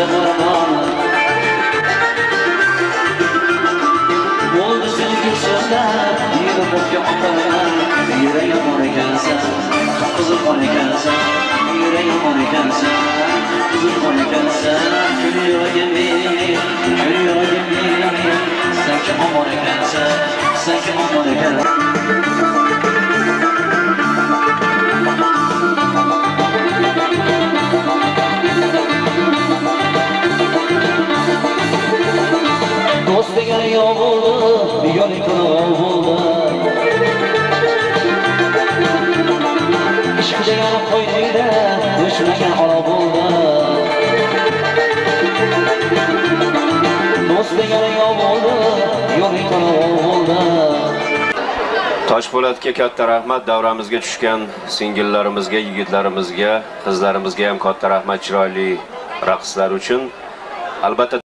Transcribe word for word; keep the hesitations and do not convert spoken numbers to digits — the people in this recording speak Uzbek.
ko'zda qo'rg'on bo'ldi seni ko'rsatlar yeri bo'pga otalar yeri yomon ekansan qizil qon ekansan yeri yomon ekansan qizil qon ekansan kul yuragim kul yuragim sen kim omon ekansan sen kim omon ekansan do'st degan yov bo'ldi yo'ling qulov bo'ldi ishq degan qo'yningda o'chmagan olov bo'ldi do'st degan yov bo'ldi yo'ling qulov bo'ldi. Toshpo'latga katta rahmat, davramizga tushgan singillarimizga, yigitlarimizga, qizlarimizga ham katta rahmat chiroyli raqslar uchun. Albatta